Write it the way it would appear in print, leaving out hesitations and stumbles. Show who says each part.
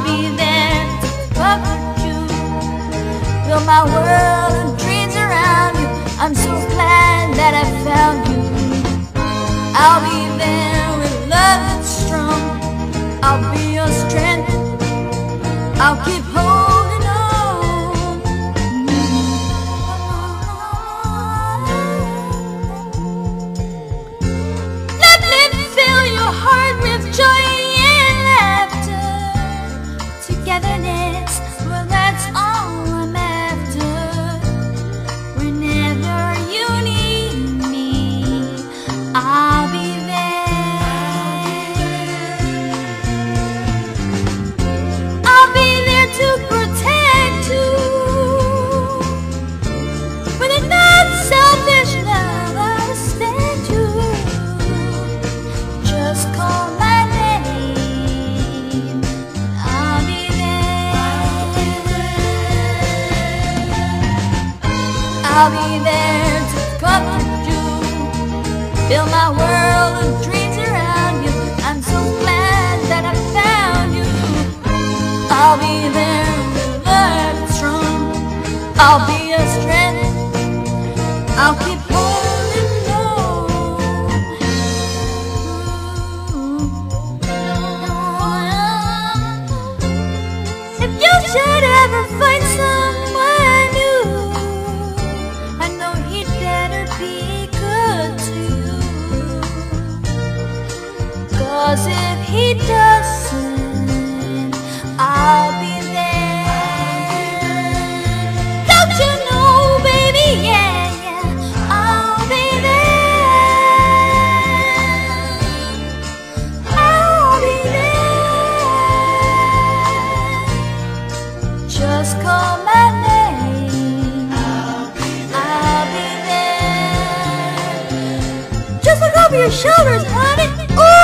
Speaker 1: be there to comfort you, build my world and dreams around you. I'm so glad that I found you. I'll be there with love that's strong. I'll be your strength. I'll keep holding on. Let me fill your heart with joy and laughter. Togetherness, well, that's all I'm after. Whenever you need me, I'll be to protect you with a not selfish love. I'll stand you. Just call my name. I'll be there. I'll be there to comfort you, build my world of dreams around you. I'm so glad that I found you. I'll be there with love strong. I'll be your strength. I'll keep holding on. If you should ever find someone new, I know he'd better be good to you. 'Cause if he doesn't, I'll be there. Don't you know, baby? Yeah, yeah, I'll be there. I'll be there. Just call my name. I'll be there. Just look over your shoulders, honey. Ooh.